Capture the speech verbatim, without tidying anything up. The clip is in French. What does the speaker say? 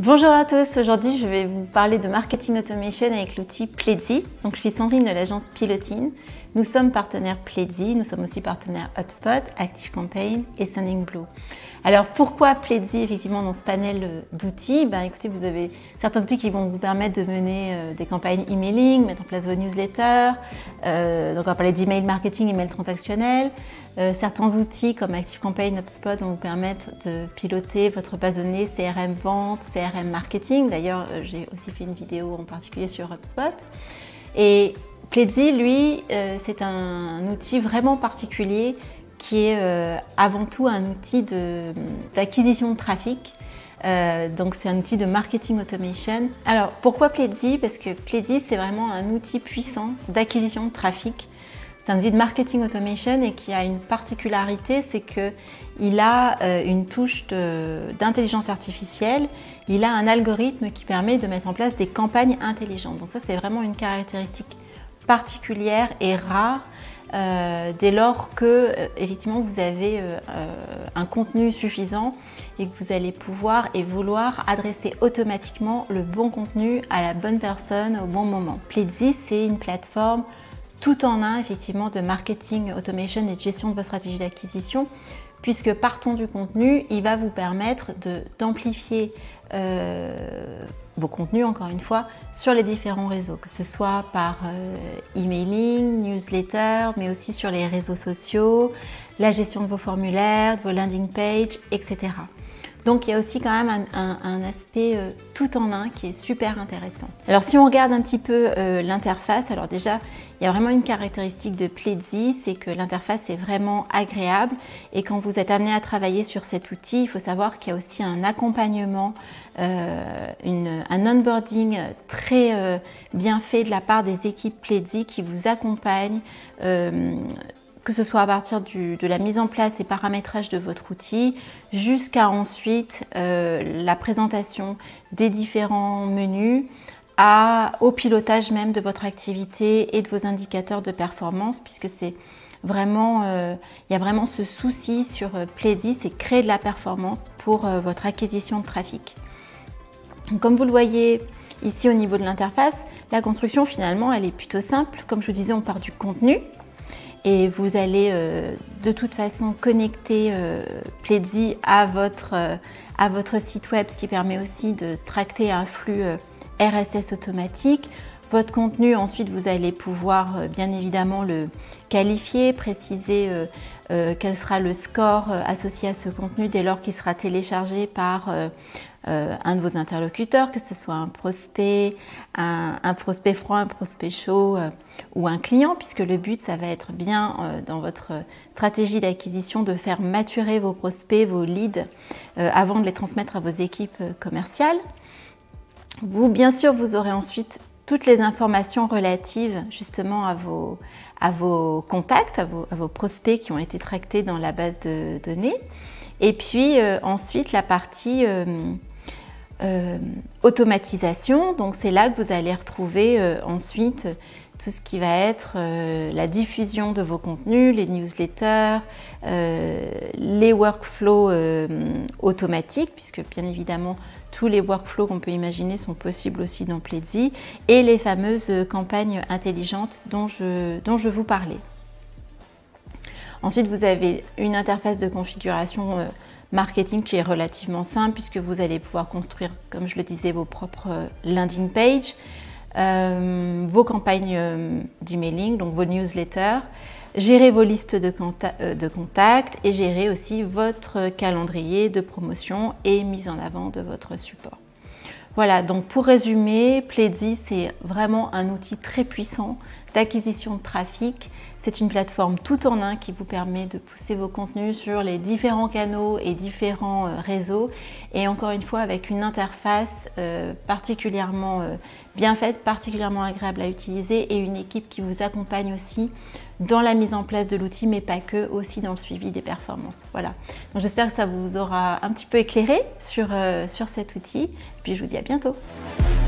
Bonjour à tous, aujourd'hui je vais vous parler de marketing automation avec l'outil Pledzi. Donc je suis Sandrine de l'agence Pilotine. Nous sommes partenaires Pledzi, nous sommes aussi partenaires HubSpot, ActiveCampaign et Sendingblue. Alors pourquoi Pledzi effectivement dans ce panel d'outils? Ben, écoutez, vous avez certains outils qui vont vous permettre de mener euh, des campagnes emailing, mettre en place vos newsletters, euh, donc on va parler d'email marketing, email transactionnel. Euh, certains outils comme ActiveCampaign, HubSpot vont vous permettre de piloter votre base de données C R M vente, C R M marketing. D'ailleurs, euh, j'ai aussi fait une vidéo en particulier sur HubSpot. Et Pledzi, lui, euh, c'est un, un outil vraiment particulier qui est euh, avant tout un outil d'acquisition de, de trafic. Euh, donc c'est un outil de marketing automation. Alors pourquoi Pledzi? Parce que Pledzi, c'est vraiment un outil puissant d'acquisition de trafic. C'est un outil de marketing automation et qui a une particularité, c'est qu'il a euh, une touche d'intelligence artificielle. Il a un algorithme qui permet de mettre en place des campagnes intelligentes. Donc ça, c'est vraiment une caractéristique particulière et rare euh, dès lors que euh, effectivement vous avez euh, un contenu suffisant et que vous allez pouvoir et vouloir adresser automatiquement le bon contenu à la bonne personne au bon moment. Pledzi, c'est une plateforme tout en un effectivement de marketing automation et de gestion de votre stratégie d'acquisition, puisque partant du contenu, il va vous permettre d'amplifier euh, vos contenus, encore une fois, sur les différents réseaux, que ce soit par euh, emailing, newsletter, mais aussi sur les réseaux sociaux, la gestion de vos formulaires, de vos landing pages, et cetera. Donc il y a aussi quand même un, un, un aspect euh, tout en un qui est super intéressant. Alors si on regarde un petit peu euh, l'interface, alors déjà il y a vraiment une caractéristique de Pledzi, c'est que l'interface est vraiment agréable et quand vous êtes amené à travailler sur cet outil, il faut savoir qu'il y a aussi un accompagnement, euh, une, un onboarding très euh, bien fait de la part des équipes Pledzi qui vous accompagnent euh, que ce soit à partir du, de la mise en place et paramétrage de votre outil, jusqu'à ensuite euh, la présentation des différents menus, à, au pilotage même de votre activité et de vos indicateurs de performance, puisque c'est vraiment, euh, il y a vraiment ce souci sur euh, Pledzi, c'est créer de la performance pour euh, votre acquisition de trafic. Donc, comme vous le voyez ici au niveau de l'interface, la construction finalement elle est plutôt simple. Comme je vous disais, on part du contenu. Et vous allez euh, de toute façon connecter euh, Pledzi à votre, euh, à votre site web, ce qui permet aussi de tracter un flux euh, R S S automatique. Votre contenu, ensuite, vous allez pouvoir euh, bien évidemment le qualifier, préciser euh, euh, quel sera le score euh, associé à ce contenu dès lors qu'il sera téléchargé par euh, euh, un de vos interlocuteurs, que ce soit un prospect, un, un prospect froid, un prospect chaud euh, ou un client, puisque le but, ça va être bien euh, dans votre stratégie d'acquisition de faire maturer vos prospects, vos leads, euh, avant de les transmettre à vos équipes commerciales. Vous, bien sûr, vous aurez ensuite toutes les informations relatives justement à vos, à vos contacts, à vos, à vos prospects qui ont été tractés dans la base de données. Et puis euh, ensuite la partie euh, euh, automatisation, donc c'est là que vous allez retrouver euh, ensuite tout ce qui va être euh, la diffusion de vos contenus, les newsletters, euh, les workflows euh, automatiques, puisque bien évidemment tous les workflows qu'on peut imaginer sont possibles aussi dans Pledzi, et les fameuses campagnes intelligentes dont je, dont je vous parlais. Ensuite, vous avez une interface de configuration euh, marketing qui est relativement simple, puisque vous allez pouvoir construire, comme je le disais, vos propres euh, landing pages, euh, vos campagnes euh, d'emailing, donc vos newsletters, gérer vos listes de, conta euh, de contacts et gérer aussi votre calendrier de promotion et mise en avant de votre support. Voilà, donc pour résumer, Pledzi, c'est vraiment un outil très puissant d'acquisition de trafic. C'est une plateforme tout en un qui vous permet de pousser vos contenus sur les différents canaux et différents euh, réseaux. Et encore une fois, avec une interface euh, particulièrement euh, bien faite, particulièrement agréable à utiliser et une équipe qui vous accompagne aussi dans la mise en place de l'outil, mais pas que, aussi dans le suivi des performances. Voilà. Donc j'espère que ça vous aura un petit peu éclairé sur, euh, sur cet outil. Et puis je vous dis à bientôt.